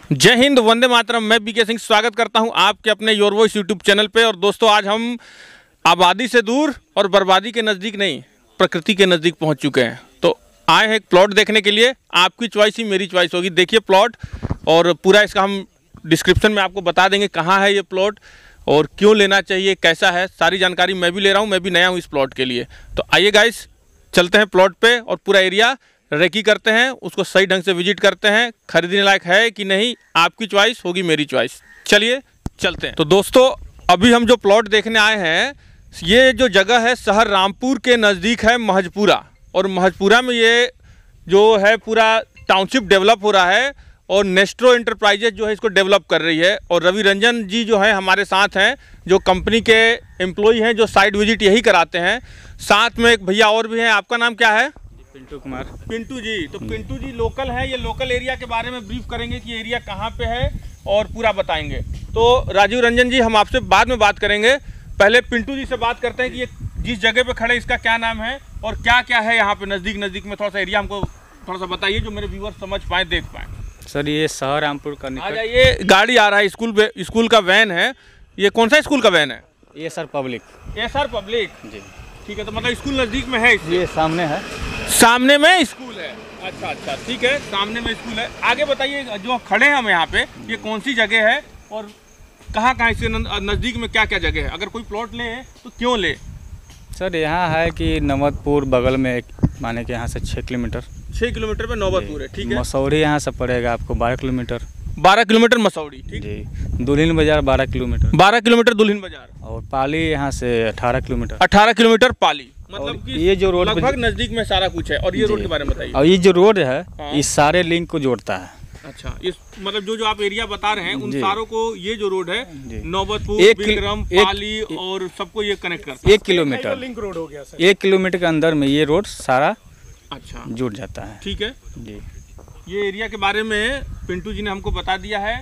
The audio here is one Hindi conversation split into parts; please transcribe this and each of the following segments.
जय हिंद, वंदे मातरम। मैं बीके सिंह स्वागत करता हूं आपके अपने योर वॉइस यूट्यूब चैनल पे। और दोस्तों, आज हम आबादी से दूर और बर्बादी के नज़दीक नहीं, प्रकृति के नज़दीक पहुंच चुके हैं। तो आए हैं एक प्लॉट देखने के लिए। आपकी चॉइस ही मेरी चॉइस होगी। देखिए प्लॉट, और पूरा इसका हम डिस्क्रिप्शन में आपको बता देंगे कहाँ है ये प्लॉट और क्यों लेना चाहिए, कैसा है, सारी जानकारी मैं भी ले रहा हूँ। मैं भी नया हूँ इस प्लॉट के लिए। तो आइए गाइस, चलते हैं प्लॉट पे और पूरा एरिया रेकी करते हैं, उसको सही ढंग से विजिट करते हैं। खरीदने लायक है कि नहीं, आपकी चॉइस होगी मेरी चॉइस। चलिए चलते हैं। तो दोस्तों, अभी हम जो प्लॉट देखने आए हैं, ये जो जगह है शहर रामपुर के नज़दीक है महजपुरा। और महजपुरा में ये जो है पूरा टाउनशिप डेवलप हो रहा है और नेस्ट्रो एंटरप्राइजेज जो है इसको डेवलप कर रही है। और रवि रंजन जी जो है हमारे साथ हैं, जो कंपनी के एम्प्लॉय हैं, जो साइट विजिट यही कराते हैं। साथ में एक भैया और भी हैं। आपका नाम क्या है? पिंटू कुमार। पिंटू जी। तो पिंटू जी लोकल है, ये लोकल एरिया के बारे में ब्रीफ करेंगे कि एरिया कहाँ पे है और पूरा बताएंगे। तो राजीव रंजन जी, हम आपसे बाद में बात करेंगे। पहले पिंटू जी से बात करते हैं कि ये जिस जगह पे खड़े इसका क्या नाम है और क्या क्या है यहाँ पे नज़दीक में। थोड़ा सा एरिया हमको थोड़ा सा बताइए, जो मेरे व्यूअर्स समझ पाएँ, देख पाएँ। सर, ये शहर रामपुर का आ जाइए। गाड़ी आ रहा है, स्कूल का वैन है। ये कौन सा स्कूल का वैन है? ये सर पब्लिक। ये सर पब्लिक जी, ठीक है। तो मतलब स्कूल नज़दीक में है? ये सामने है। सामने में स्कूल है। अच्छा, ठीक है, सामने में स्कूल है। आगे बताइए, जो खड़े हैं हम यहाँ पे, ये कौन सी जगह है और कहाँ इससे नज़दीक में क्या क्या जगह है? अगर कोई प्लॉट ले तो क्यों ले? सर, यहाँ है कि नवदपुर बगल में, माने कि यहाँ से 6 किलोमीटर। 6 किलोमीटर पे नौबतपुर है, ठीक है। मसौरी यहाँ से पड़ेगा आपको 12 किलोमीटर। 12 किलोमीटर मसौरी, ठीक जी। दुल्हिन बाजार 12 किलोमीटर। 12 किलोमीटर दुल्हिन बाजार। और पाली यहाँ से 18 किलोमीटर। 18 किलोमीटर पाली। मतलब कि ये जो रोड लगभग नज़दीक में सारा कुछ है। और ये रोड के बारे में बताइए। और ये जो रोड है, इस सारे लिंक को जोड़ता है। अच्छा, इस मतलब जो आप एरिया बता रहे हैं, उन सारों को ये जो रोड है नौबतपुर, बिक्रम, पाली और सबको ये कनेक्ट करता है। 1 किलोमीटर लिंक रोड हो गया सर। 1 किलोमीटर के अंदर में ये रोड सारा अच्छा जुड़ जाता है। ठीक है जी। ये एरिया के बारे में पिंटू जी ने हमको बता दिया है।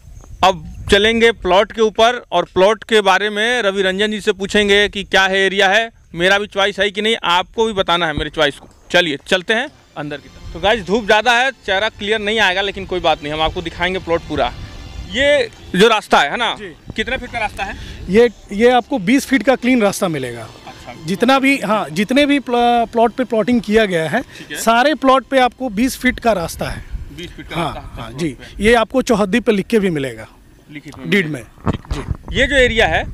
अब चलेंगे प्लॉट के ऊपर और प्लॉट के बारे में रवि रंजन जी से पूछेंगे कि क्या है, एरिया है, मेरा भी चॉइस है कि नहीं, आपको भी बताना है मेरी चॉइस को। चलिए चलते हैं अंदर की तरफ। तो गाइस, धूप ज़्यादा है, चेहरा क्लियर नहीं आएगा, लेकिन कोई बात नहीं, हम आपको दिखाएंगे प्लॉट पूरा। ये जो रास्ता है ना, कितने फीट का रास्ता है? ये आपको 20 फीट का क्लीन रास्ता मिलेगा। जितना भी जितने भी प्लॉट पे प्लॉटिंग किया गया है, सारे प्लॉट पे आपको 20 फीट का रास्ता है। 20 फीट का रास्ता? हाँ जी। ये आपको चौहद्दी पे लिख के भी मिलेगा, डीड में जी। ये जो एरिया है,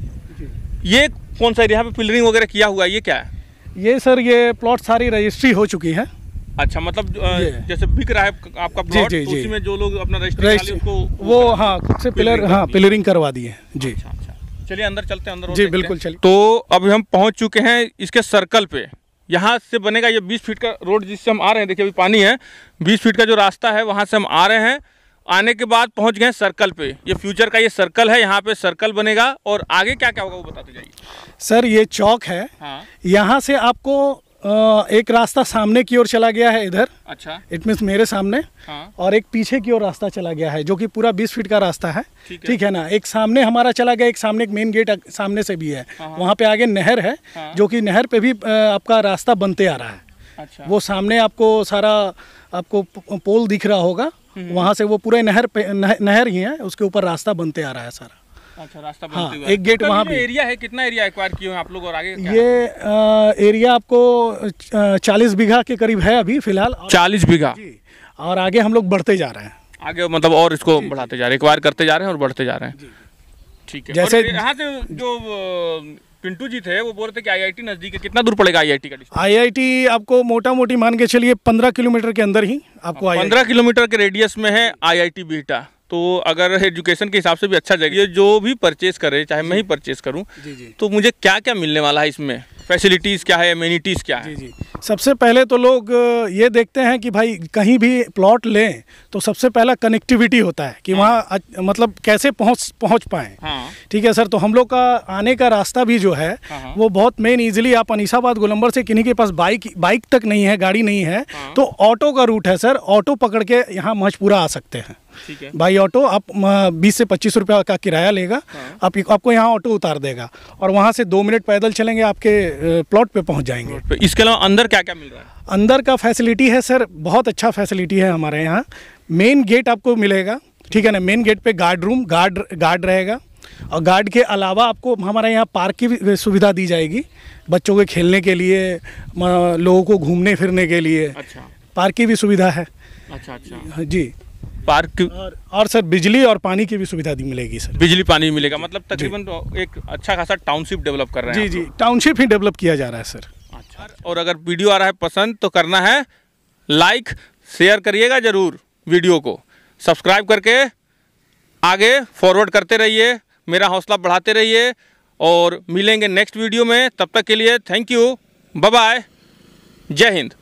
ये कौन सा एरिया? यहाँ पे पिलरिंग वगैरह किया हुआ है, ये क्या है? ये सर, ये प्लॉट सारी रजिस्ट्री हो चुकी है। अच्छा, मतलब जैसे बिक रहा है आपका प्लॉट, जी, तो उसी में जो लोग अपना रजिस्ट्री वो खुद से पिलरिंग करवा दिए जी। अच्छा, चलिए अंदर चलते हैं। अंदर जी बिल्कुल चलिए। तो अभी हम पहुंच चुके हैं इसके सर्कल पे। यहाँ से बनेगा ये 20 फीट का रोड जिससे हम आ रहे हैं। देखिए अभी पानी है, 20 फीट का जो रास्ता है वहाँ से हम आ रहे हैं। आने के बाद पहुँच गए सर्कल पे। ये फ्यूचर का ये सर्कल है, यहाँ पे सर्कल बनेगा। और आगे क्या क्या होगा वो बताते जाइए। सर, ये चौक है। हाँ। यहाँ से आपको एक रास्ता सामने की ओर चला गया है इधर। अच्छा। इट मीन्स मेरे सामने। हाँ। और एक पीछे की ओर रास्ता चला गया है, जो कि पूरा 20 फीट का रास्ता है। ठीक है ना। एक सामने हमारा चला गया, एक सामने, एक मेन गेट सामने से भी है। वहाँ पे आगे नहर है। जो कि नहर पे भी आपका रास्ता बनते आ रहा है। अच्छा। वो सामने आपको सारा आपको पोल दिख रहा होगा, वहाँ से वो पूरे नहर ही है, उसके ऊपर रास्ता बनते आ रहा है सारा। अच्छा, रास्ता बनते हुए। एक गेट वहाँ भी। एरिया है, कितना एरिया एक्वायर किए हैं आप लोग? और आगे ये एरिया आपको 40 बीघा के करीब है अभी फिलहाल। 40 बीघा। और आगे हम लोग बढ़ते जा रहे हैं आगे, मतलब और इसको बढ़ाते जा रहे हैं, एक्वायर करते जा रहे हैं और बढ़ते जा रहे हैं। ठीक है। जैसे यहाँ से जो पिंटू जी थे वो बोल रहे थे कि आईआईटी नजदीक है। कितना दूर पड़ेगा आईआईटी का? आईआईटी आपको मोटा मोटी मान के चलिए 15 किलोमीटर के अंदर ही आपको 15 किलोमीटर के रेडियस में है आईआईटी बिहटा। तो अगर एजुकेशन के हिसाब से भी अच्छा जगह, जो भी परचेज करे, चाहे मैं ही परचेज करूं, तो मुझे क्या क्या मिलने वाला है इसमें? फैसिलिटीज़ क्या है, एमिनिटीज़ क्या है? जी। सबसे पहले तो लोग ये देखते हैं कि भाई कहीं भी प्लॉट लें तो सबसे पहला कनेक्टिविटी होता है कि वहाँ मतलब कैसे पहुँच पाएँ। ठीक है सर। तो हम लोग का आने का रास्ता भी जो है वो बहुत मेन, ईजिली आप अनीसाबाद गोलंबर से किन्हीं के पास बाइक तक नहीं है, गाड़ी नहीं है, तो ऑटो का रूट है सर। ऑटो पकड़ के यहाँ महजपुरा आ सकते हैं। ठीक है। बाई ऑटो आप 20 से 25 रुपये का किराया लेगा। आपको यहाँ ऑटो उतार देगा और वहाँ से 2 मिनट पैदल चलेंगे, आपके प्लॉट पे पहुँच जाएंगे। इसके अलावा अंदर क्या क्या मिल रहा है? अंदर का फैसिलिटी है सर, बहुत अच्छा फैसिलिटी है हमारे यहाँ। मेन गेट आपको मिलेगा ठीक है ना। मेन गेट पे गार्ड रूम, गार्ड रहेगा, और गार्ड के अलावा आपको हमारे यहाँ पार्क की भी सुविधा दी जाएगी, बच्चों के खेलने के लिए, लोगों को घूमने फिरने के लिए। अच्छा, पार्क की भी सुविधा है। अच्छा अच्छा जी, पार्क की और सर बिजली और पानी की भी सुविधा मिलेगी सर। बिजली पानी भी मिलेगा, मतलब तकरीबन एक अच्छा खासा टाउनशिप डेवलप कर रहे हैं जी जी, टाउनशिप ही डेवलप किया जा रहा है सर। अच्छा, और अगर वीडियो आ रहा है पसंद तो करना है लाइक, शेयर करिएगा ज़रूर, वीडियो को सब्सक्राइब करके आगे फॉरवर्ड करते रहिए, मेरा हौसला बढ़ाते रहिए, और मिलेंगे नेक्स्ट वीडियो में। तब तक के लिए थैंक यू, बाय बाय, जय हिंद।